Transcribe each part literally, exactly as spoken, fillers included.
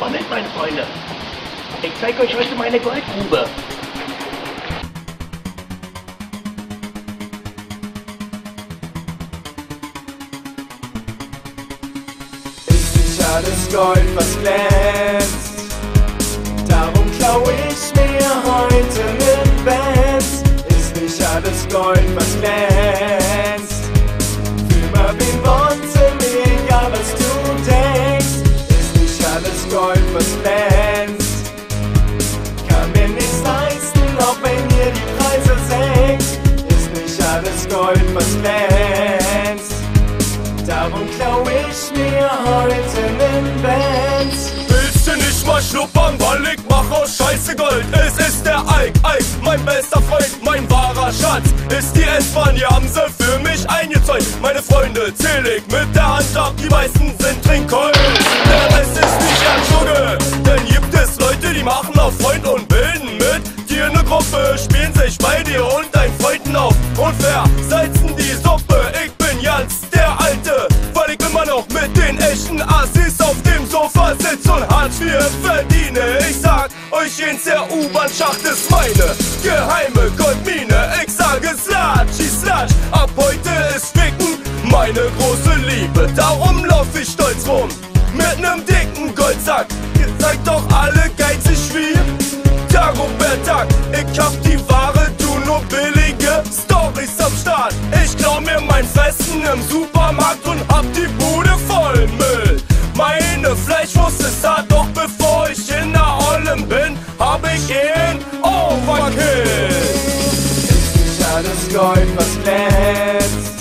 mal mit, meine Freunde. Ich zeige euch heute meine Goldgrube. Ist nicht alles Gold, was glänzt? Darum klau ich mir heute ne Benz. Ist nicht alles Gold, was glänzt? Für mal wen wollte mir, egal was du denkst. Ist nicht alles Gold, was glänzt? Kann mir nichts leisten, auch wenn ihr die Preise senkt. Ist nicht alles Gold, was glänzt? Darum klau ich mir heute nen Benz. Willst du nicht mal schnuppern, weil ich mach aus Scheiße Gold? Es ist der Ike, Ike, mein bester Freund, mein wahrer Schatz. Ist die S-Bahn, hier haben sie für mich eingezäunt. Meine Freunde zähl ich mit der Hand ab, die meisten sind Trinkgold. Der Rest ist nicht ernst, Junge, denn gibt es Leute, die machen auf Freund und bilden mit dir ne Gruppe, spielen sich bei dir und deinen Freunden auf und versalzen die Suppe. Ich bin ganz der Alte, weil ich immer noch mit den echten Assis auf dem Sofa sitz und Hartz vier verdiene. Ich sag euch jens, der U-Bahn-Schacht ist meine geheime Goldmine. Ich sage Slatschi Slatsch, ab heute ist Ficken meine große Liebe. Darum lauf ich stolz rum mit nem dicken Goldsack. Ihr seid doch alle geizig wie Tag über Tag. Ich hab die Ware, du nur billige Storys am Start. Ich klau mir mein Fressen im Supermarkt und hab die Bude voll Müll. Meine Fleischwurst ist hart, doch bevor ich in der Ollen bin, hab ich ihn Overkill. Ist nicht alles Gold, was glänzt?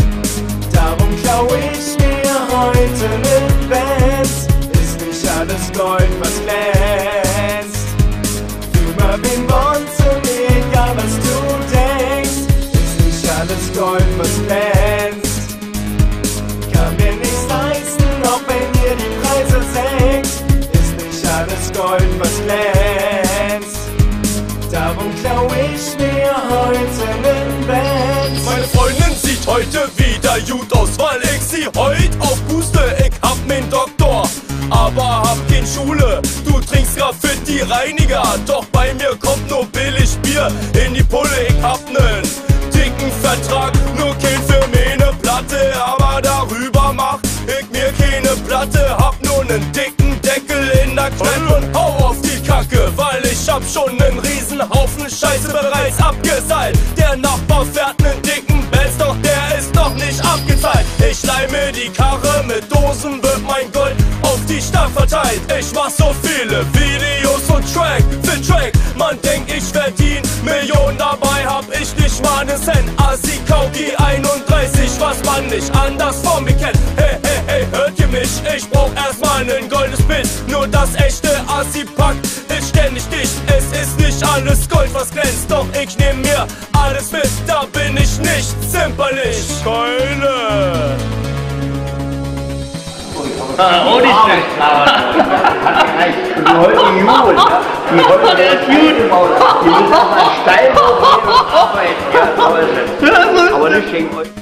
Darum klau ich mir heute ne Benz. Ist nicht alles Gold, was glänzt? Für mal wen wollte mir, egal was du denkst. Ist nicht alles Gold, was glänzt? Kann mir nichts leisten, auch wenn ihr die Preise senkt. Ist nicht alles Gold, was glänzt? Darum klau ich mir heute nen Benz. Meine Freundin sieht heute wieder gut aus, weil ich sie heut aufpuste. Ich hab nen Doktor, aber hab kein Schule. Du trinkst Graffiti-Reiniger, doch bei mir kommt nur billig Bier in die Pulle. Ich hab nen dicken Vertrag, nur kein für meine Platte. Aber darüber mach ich mir keine Platte. Hab nur nen dicken Deckel in der Kneipe und hau auf die Kacke, weil ich hab schon nen Riesenhaufen Scheiße bereits abgeseilt. Der Nachbar fährt nen dicken Benz, doch der ist noch nicht abgezahlt. Ich leih mir die Karre, mit Dosen wird mein Gold auf die Stadt verteilt. Ich mach so viele Videos und Track für Track. Man denkt, ich verdien Millionen, dabei hab ich nicht mal ne Cent. Assi Caoki einunddreißig, was man nicht anders von mir kennt. Hey, hey, hey, hört ihr mich? Ich brauch erstmal nen goldenes Bild. Nur das echte Assi packt ist ständig dicht. Es ist nicht alles Gold, was glänzt, doch ich nehm mir alles mit. Da bin ich nicht zimperlich. Keule. Ah, oh, nicht schlecht. Hat gereicht. Und die heutigen Jugend, die heutigen Jugend, die müssen auf einen Steinbau gehen und arbeiten. Ja, aber, aber nicht gegen euch.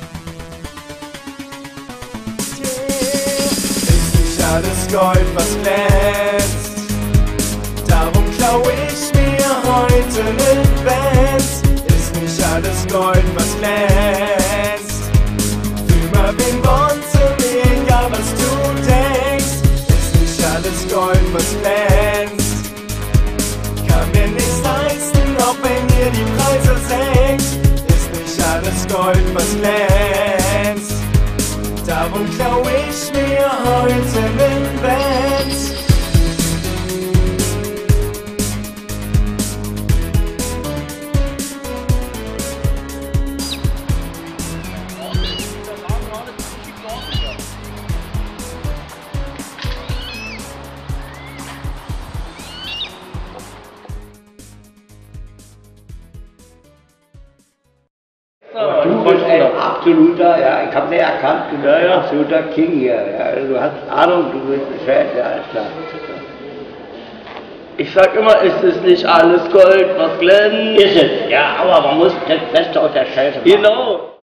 Ist nicht alles Gold, was glänzt? Darum klau ich mir heute nen Benz. Ist nicht alles Gold, was glänzt? Für mal wen wollte mir, egal was du denkst. Ist nicht alles Gold, was glänzt? Kann mir nichts leisten, auch wenn ihr die Preise senkt. Ist nicht alles Gold, was glänzt? Darum klau ich mir heute nen Benz. Du bist ein absoluter, ja, ich hab dich erkannt, du bist ein absoluter King hier. Ja. Du hast Ahnung, du bist Bescheid, ja, alles klar. Ich sag immer, es ist nicht alles Gold, was glänzt. Ist es, ja, aber man muss das Beste aus der Scheiße machen. Genau.